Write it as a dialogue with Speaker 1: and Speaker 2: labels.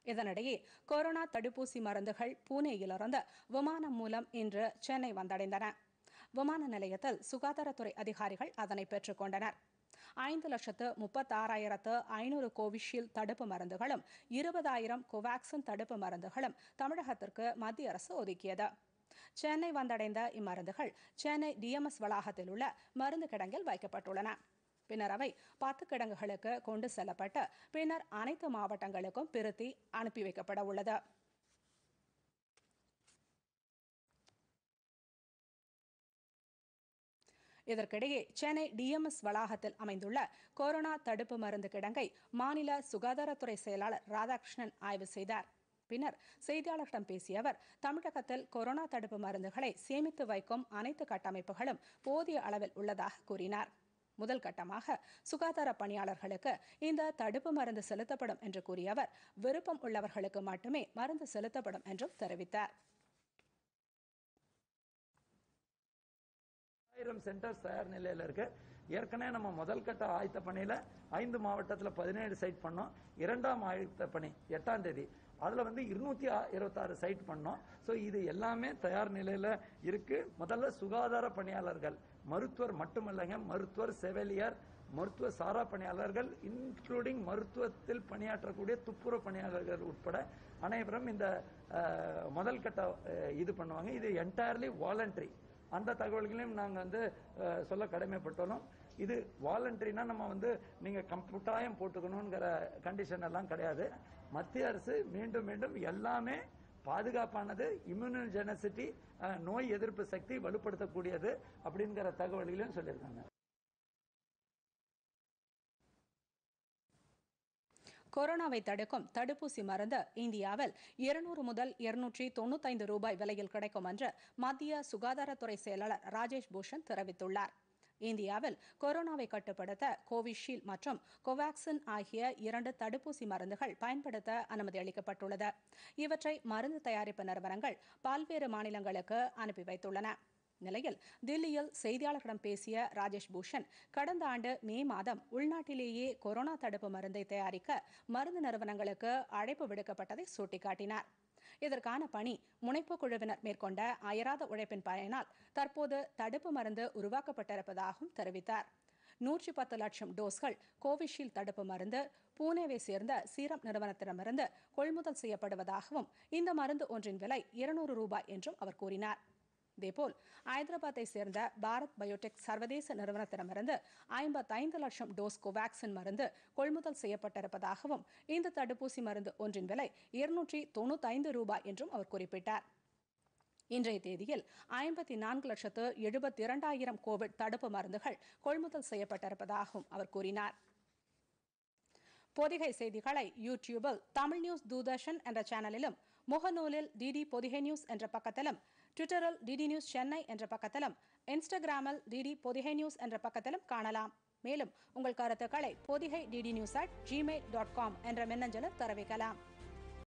Speaker 1: இதனிடையே கொரோனா தடுப்பூசி மருந்துகள் பூனேயிலிருந்து விமானம் மூலம் இன்று சென்னை வந்தடைந்தன. விமான நிலையத்தில் சுகாதாரத்துறை அதிகாரிகள் அதனை பெற்றுக் கொண்டனர். 5,36,500 கோவிஷீல்டு தடுப்பு மருந்துகளும் 20,000 கோவாக்சின் தடுப்பு மருந்துகளும் தமிழகத்திற்கு மத்திய அரசு ஒதுக்கியது. சென்னை வந்தடைந்த இம்மருந்துகள் சென்னை டிஎம்எஸ் வளாகத்தில் உள்ள மருந்து கிடங்கில் வைக்கப்பட்டுள்ளன. பின்னர் அவை 10 கிடங்குகளுக்கு கொண்டு செல்லப்பட்டு பின்னர் அனைத்து மாவட்டங்களுக்கும் பிரித்து அனுப்பி வைக்கப்பட உள்ளது. இதற்கிடையே சென்னை டிஎம்எஸ் வளாகத்தில் அமைந்துள்ள கொரோனா தடுப்பு மருந்து கிடங்கை மாநில சுகாதாரத்துறை செயலாளர் ராதாகிருஷ்ணன் ஆய்வு செய்தார். பின்னர் செய்தியாளர்களிடம் பேசிய அவர், தமிழகத்தில் கொரோனா தடுப்பு மருந்துகளை சேமித்து வைக்கும் அனைத்து கட்டமைப்புகளும் போதிய அளவில் உள்ளதாக கூறினார். முதல் கட்டமாக சுகாதார பணியாளர்களுக்கு இந்த தடுப்பு மருந்து செலுத்தப்படும் என்று கூறிய அவர், விருப்பம் உள்ளவர்களுக்கு மட்டுமே மருந்து செலுத்தப்படும் என்றும் தெரிவித்தார்.
Speaker 2: 1000 சென்டர்ஸ் தயார் நிலையில் இருக்கு. ஏற்கனவே நம்ம முதல் கட்ட ஆயத்த பணியில 5 மாவட்டத்தில் 17 சைட் பண்ணோம். இரண்டாம் ஆயத்த பணி 8ஆம் தேதி அதுல 226 சைட் பண்ணோம். ஸோ இது எல்லாமே தயார் நிலையில இருக்கு. முதல்ல சுகாதார பணியாளர்கள், மருத்துவர் மட்டுமல்லங்க, மருத்துவர், செவிலியர், மருத்துவ சாரா பணியாளர்கள், இன்க்ளூடிங் மருத்துவத்தில் பணியாற்றக்கூடிய துப்புரவு பணியாளர்கள் உட்பட அனைவரும் இந்த முதல் கட்ட இது பண்ணுவாங்க. இது என்டையர்லி வாலண்டரி. அந்த தகவல்களையும் நாங்கள் சொல்ல கடமைப்பட்டோம். இது வாலண்டரினா நம்ம நீங்க கட்டாயம் போட்டுக்கணுங்கிற கண்டிஷன் எல்லாம் கிடையாது. மத்திய அரசு மீண்டும் மீண்டும் எல்லாமே பாதுகாப்பானது, இம்யூனோஜெனசிட்டி, நோய் எதிர்ப்பு சக்தி வலுப்படுத்தக்கூடியது அப்படிங்கிற தகவல்களையும் சொல்லியிருக்காங்க.
Speaker 1: கொரோனாவை தடுக்கும் தடுப்பூசி மருந்து இந்தியாவில் 200 முதல் 295 ரூபாய் விலையில் கிடைக்கும் என்று மத்திய சுகாதாரத்துறை செயலாளர் ராஜேஷ் பூஷன் தெரிவித்துள்ளார். இந்தியாவில் கொரோனாவை கட்டுப்படுத்த கோவிஷீல்டு மற்றும் கோவாக்சின் ஆகிய 2 தடுப்பூசி மருந்துகள் பயன்படுத்த அனுமதி அளிக்கப்பட்டுள்ளது. இவற்றை மருந்து தயாரிப்பு நிறுவனங்கள் பல்வேறு மாநிலங்களுக்கு அனுப்பி வைத்துள்ளன. நிலையில் தில்லியில் செய்தியாளர்களிடம் பேசிய ராஜேஷ் பூஷன், கடந்த ஆண்டு மே மாதம் உள்நாட்டிலேயே கொரோனா தடுப்பு மருந்தை தயாரிக்க மருந்து நிறுவனங்களுக்கு அழைப்பு விடுக்கப்பட்டதை சுட்டிக்காட்டினார். இதற்கான பணி முனைப்பு குழுவினர் மேற்கொண்ட அயராத உழைப்பின் பயனால் தற்போது தடுப்பு மருந்து உருவாக்கப்பட்டிருப்பதாகவும் தெரிவித்தார். 110 லட்சம் டோஸ்கள் கோவிஷீல்டு தடுப்பு மருந்து பூனேவை சேர்ந்த சீரம் நிறுவனத்திடமிருந்து கொள்முதல் செய்யப்படுவதாகவும் இந்த மருந்து ஒன்றின் விலை 200 ரூபாய் என்றும் அவர் கூறினார். இதேபோல் ஐதராபாத்தை சேர்ந்த பாரத் பயோடெக் சர்வதேச நிறுவனத்திடமிருந்து 55 லட்சம் டோஸ் கோவாக்சின் மருந்து கொள்முதல் செய்யப்பட்டிருப்பதாகவும் இந்த தடுப்பூசி மருந்து ஒன்றின் விலை 295 ரூபாய் என்றும் அவர் குறிப்பிட்டார். இன்றைய தேதியில் 54,72,000 கோவிட் தடுப்பு மருந்துகள் கொள்முதல் செய்யப்பட்டிருப்பதாகவும் அவர் கூறினார். பொதிகை செய்திகளை யூடியூபில் தமிழ் நியூஸ் தூர்தர்ஷன் என்ற சேனலிலும், முகநூலில் டிடி பொதிகை நியூஸ் என்ற பக்கத்திலும், ட்விட்டரில் டிடி நியூஸ் சென்னை என்ற பக்கத்திலும், இன்ஸ்டாகிராமில் டிடி பொதிகை நியூஸ் என்ற பக்கத்திலும் காணலாம். மேலும் உங்கள் கருத்துக்களை பொதிகை DD News@gmail.com என்ற மின்னஞ்சலில் தெரிவிக்கலாம்.